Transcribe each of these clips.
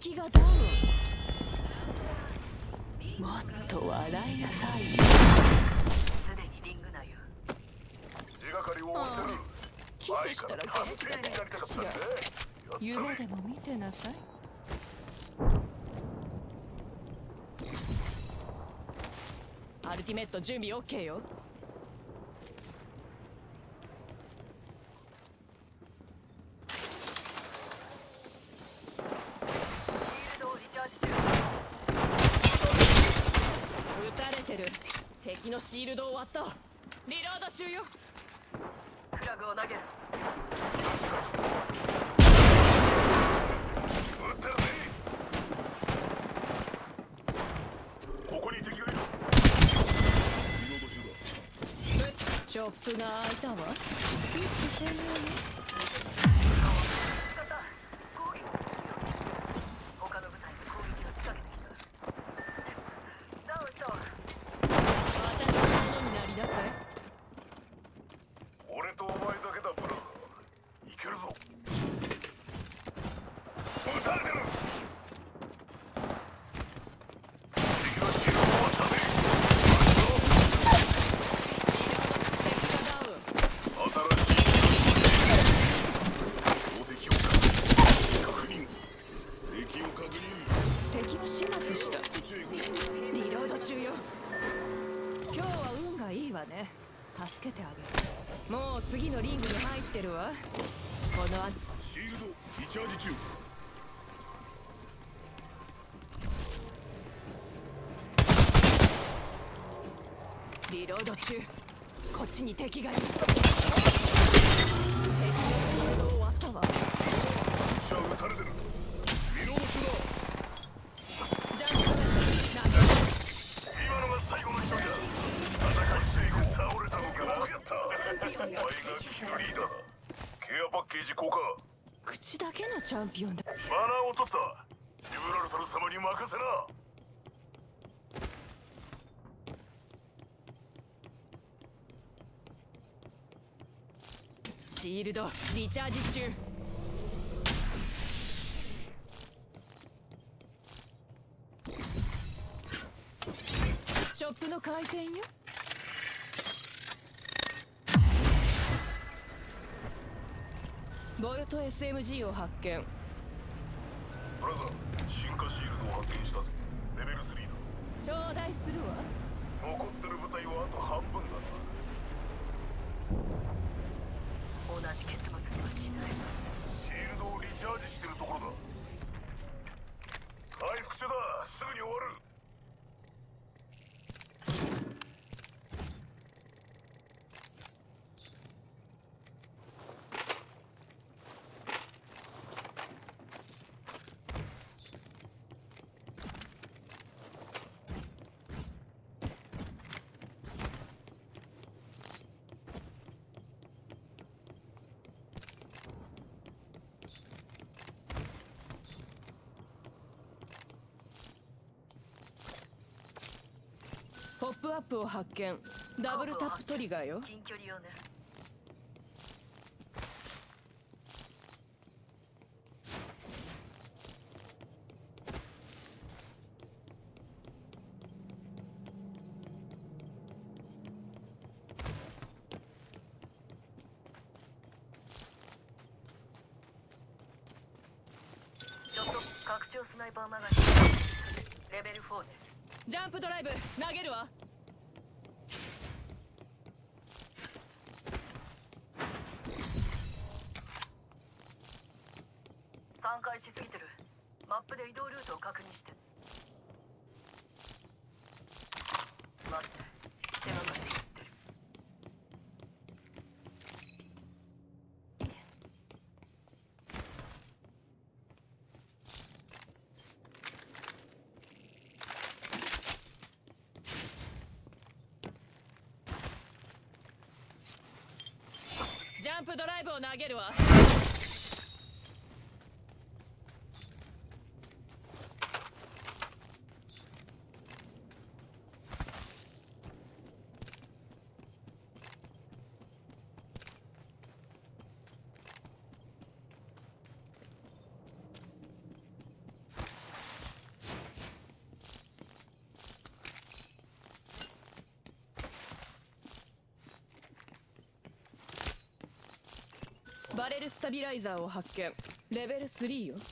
敵がダウン。もっと笑いなさい。すでにリング内よ。 手がかりを置いてる。 キスしたら元気が出るかしら。夢でも見てなさい。アルティメット準備 OK よ。撃たれてる。敵のシールドを割った。リロード中よ。フラグを投げる。 撃ってるぜ。ここに敵がいる。リロード中だ。 ショップが開いたわ。ピッチ専用ね。他の部隊が攻撃を仕掛けてきた。ダウンしたわ。私のものになりなさい。 俺とお前だけだブラザー。いけるぞ。撃たれてる。敵がシールドを割ったぜ。 敵を始末した。リロード中よ。今日は運がいいわね。助けてあげる。もう次のリングに入ってるわ。このシールドリチャージ中。 リロード中。こっちに敵がいる。敵のシールドを割ったわ。 シャ撃たれてる。リロード中だ。 ジャンプ今のが最後の一人だ。戦い制御倒れたのか。やった。お前がキルリーダーだ。ケアパッケージ交換。 口だけのチャンピオンだ。 マナーを取った。ジブラルタル様に任せな。 シールドリチャージ中。ショップの回転よ。ボルト SMG を発見。 ブラザー、進化シールドを発見したぜ。レベル3だ。 頂戴するわ。 残ってる部隊はあと半分だな。 同じ結末にはしない。 シールドをリチャージしてるところだ。回復中だ。すぐに終わる。 ポップアップを発見。ダブルタップトリガーよ。 近距離用ね。ちょっと拡張スナイパーマガジンレベル4です。 ジャンプドライブ投げるわ。 3回しすぎてる。マップで移動ルートを確認して。待って、手がかり言ってる。 ジャンプドライブを投げるわ。 バレルスタビライザーを発見。レベル3よ。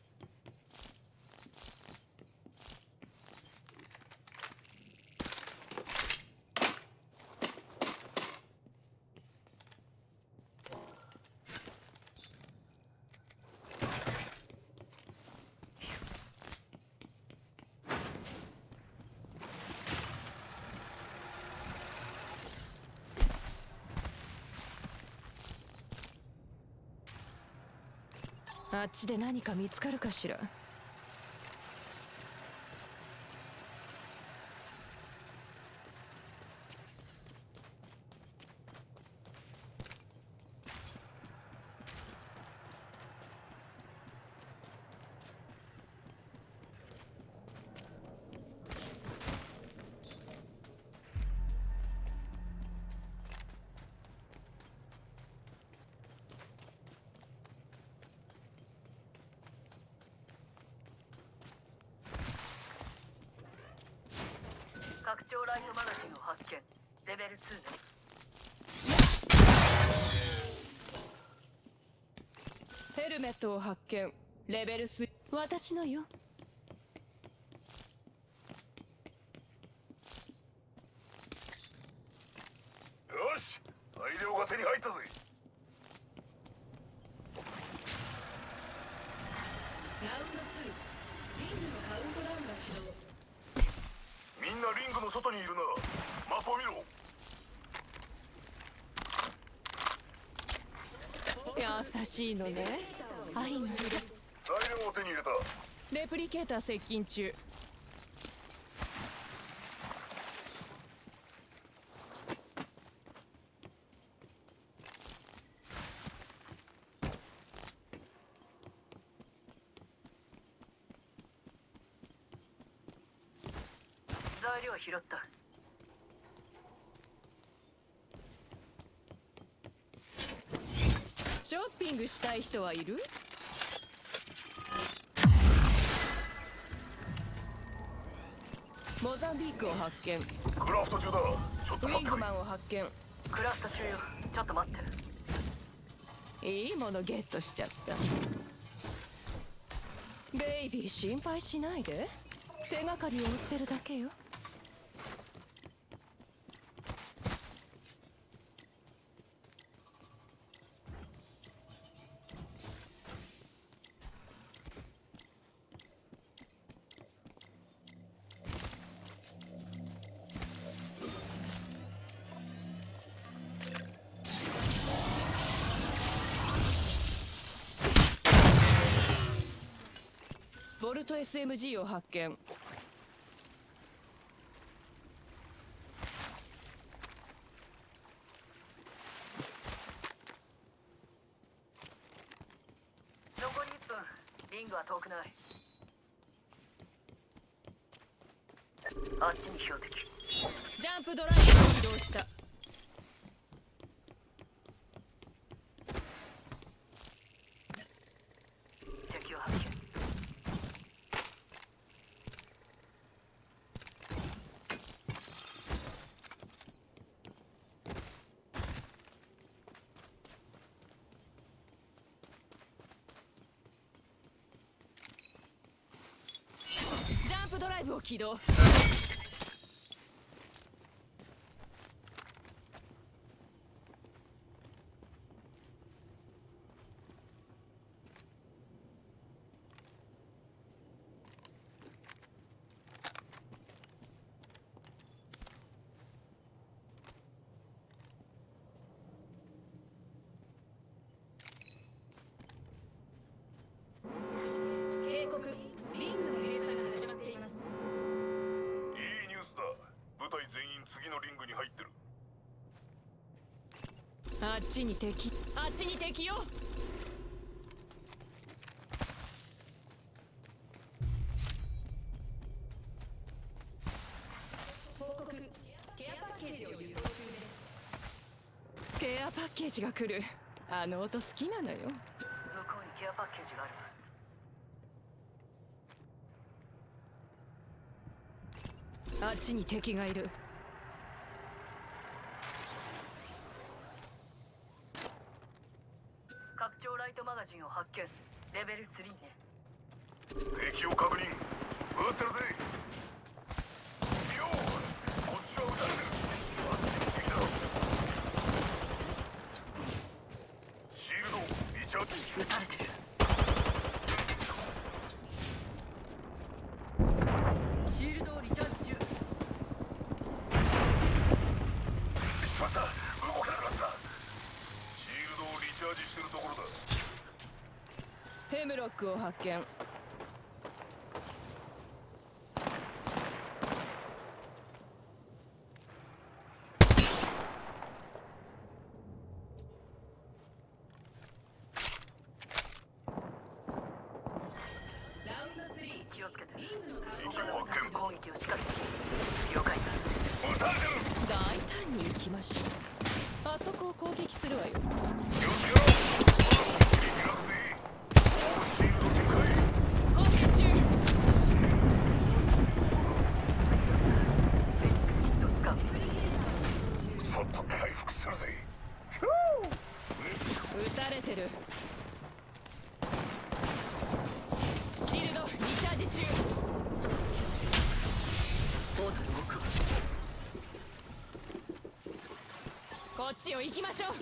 あっちで何か見つかるかしら。 拡張ライトマガジンを発見。レベル2ね。 ヘルメットを発見。レベル3。私のよ。 よし、材料が手に入ったぜ。 ラウンド2。リングのカウントダウンが始動。 みんなリングの外にいるな。マップを見ろ。 優しいのね。ありの。 材料を手に入れた。 レプリケーター接近中。 材料拾った。 ショッピングしたい人はいる？モザンビークを発見。 クラフト中だ。ちょっとウィ待ってくれ。 ングマンを発見。 クラフト中よ。ちょっと待って。 いいものゲットしちゃった。ベイビー心配しないで。手がかりを追ってるだけよ。ボルト SMG を発見。 残り1分。リングは遠くない。あっちに標的。 ジャンプドライブを起動した。 敵を発見。 ジャンプドライブを起動。警告。リングの閉鎖が始まっています。 いいニュースだ。部隊全員次のリングに入ってる。 あっちに敵。あっちに敵よ。報告。ケアパッケージを輸送中です。ケアパッケージが来る。あの音好きなのよ。 向こうにケアパッケージがある。 あっちに敵がいる。 拡張ライトマガジンを発見。レベル3ね。 敵を確認。撃ってるぜ。よう、こっちは撃たれてる。あっちに敵だ。シールドリチャージ。 撃たれてる。シールドをリチャージ中。 しまった、動けなくなった。シールドをリチャージしてるところだ。 ヘムロックを発見。ラウンド3。 気をつけて。 リングのカウン敵を発見。 攻撃を仕掛けて。了解だ。 撃たれてる。 大胆に行きましょう。あそこを攻撃するわよ。 気をつけろ。開くぜ。シールド展開。 攻撃中。 キット使う。 ちょっと回復するぜ。 撃たれてる。シールドリチャージ中。 ポータル動く。 こっちを行きましょう。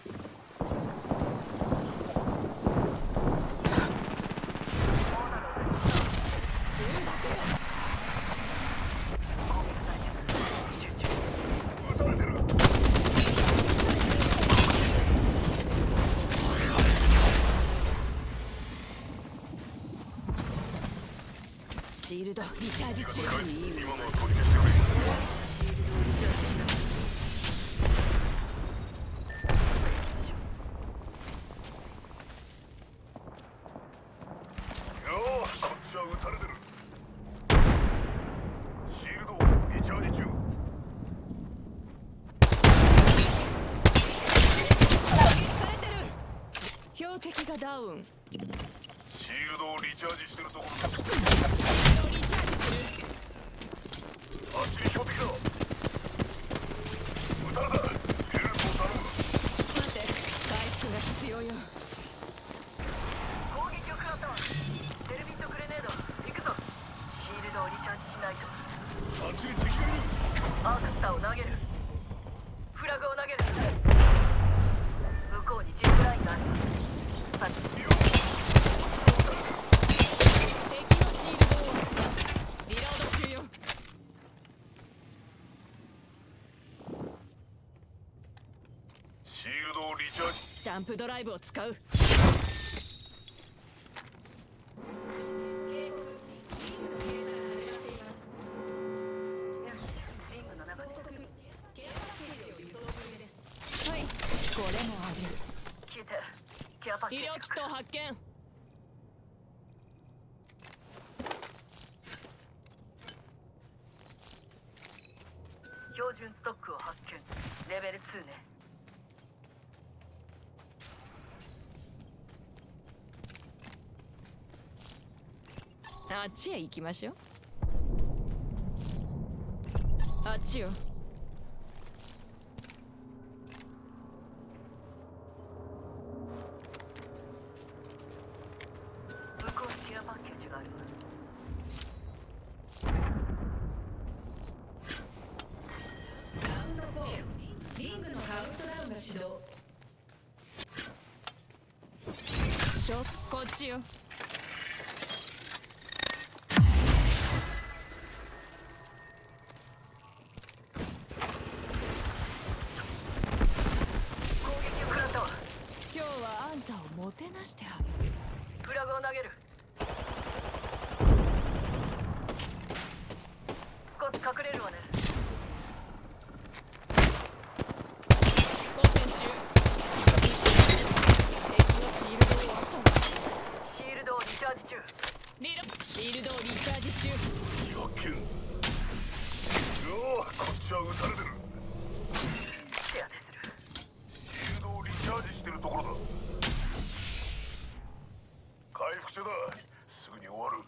集中。 撃たれてる。 シールドリチャージ中。 今のは取り消してくれ。 シールドをリチャージします。 よー、こっちは撃たれてる。シールドリチャージ中。 攻撃されてる。標的がダウン。 シールドをリチャージしてるところだ。 リチャージする。 あっちに標的だ。撃たれた。ヘルプを頼む。 待って、回復が必要よ。 攻撃を食らったわ。テルビットグレネード行くぞ。シールドをリチャージしないと。 あっちに敵がいる。 アークスターを投げる。フラグを投げる。向こうにジップラインがある。さっきよ敵のシールドをリロード中よ。 シールドをリチャージ。 ジャンプドライブを使う。 リングの中ではい、これもあげる。 消えて。ケアパッケージが医療キットを発見。 標準ストックを発見。レベル2ね。 あっちへ行きましょう。あっちよ。 向こうにケアパッケージがある。 ラウンド4。リングのカウントダウンが始動。こっちよ。 攻撃を食らったわ。 今日はあんたをもてなしてあげる。 フラグを投げる。少し隠れるわね。 交戦中。敵のシールドを割ったわ。 シールドをリチャージ中。 シールドをリチャージ中。 発見。よー、こっちは撃たれてる。 手当てする。 シールドをリチャージしてるところだ。回復中だ。すぐに終わる。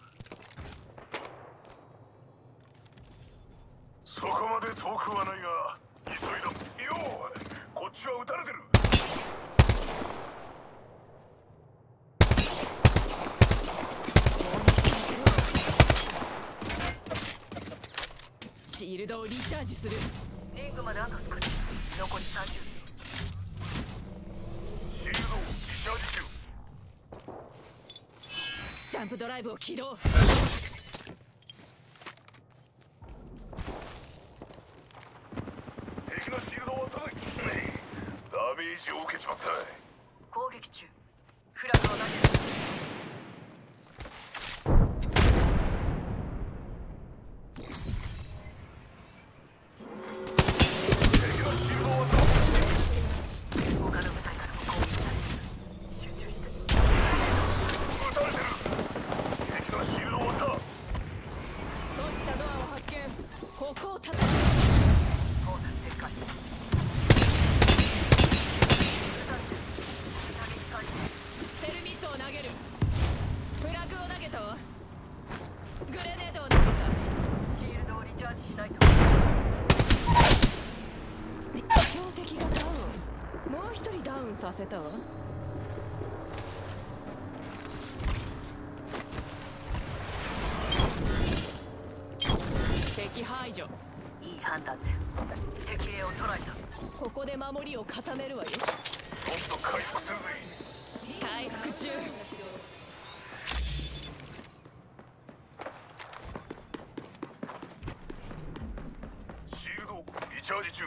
そこまで遠くはないが、急いだ。よー、こっちは撃たれてる。 リチャージする。 リングまであと少し。残り30秒。 シールドをリチャージ中。 ジャンプドライブを起動。 敵のシールドを叩き、ダメージを受けちまった。 攻撃中。フラグを投げる。 敵のシールドを叩き、 他の部隊からも攻撃される。集中して。 撃たれてる。敵のシールドを割った。 閉じたドアを発見。ここを叩く。 ポータル展開。 ヘルミットを投げる。フラグを投げたわ。グレネードを投げた。 シールドをリチャージしないと。 標的がダウン。もう一人ダウンさせたわ。敵排除。 いい判断で敵兵を捕らえた。 ここで守りを固めるわよ。 もっと回復するぜ。 回復中。 シールドリチャージ中。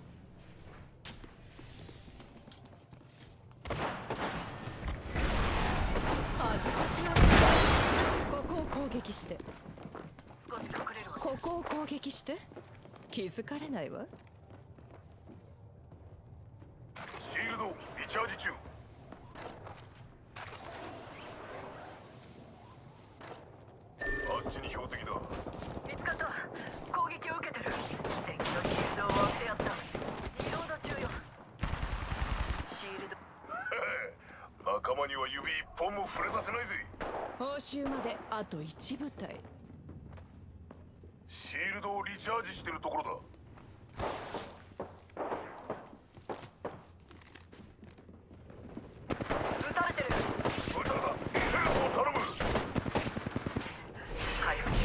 恥ずかしな。ここを攻撃して。 少し隠れるわ。 ここを攻撃して。気づかれないわ。 シールドリチャージ中。あっちに標的だ。 見つかった。攻撃を受けてる。敵のシールドを割ってやった。リロード中よ。シールド。 仲間には指一本も触れさせないぜ。 報酬まであと1部隊。 シールドをリチャージしてるところだ。 撃たれてる。 撃たれた。ヘルプを頼む。 回復中。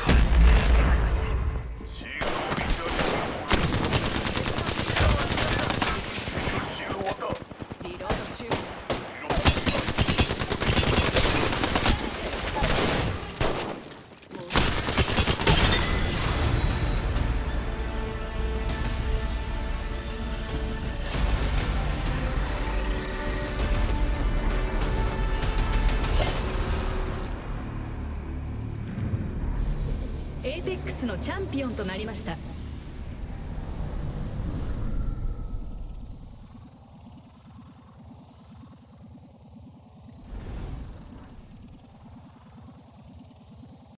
シールドをリチャージする。敵のシールド終わった。 リロード中。 エイペックスのチャンピオンとなりました。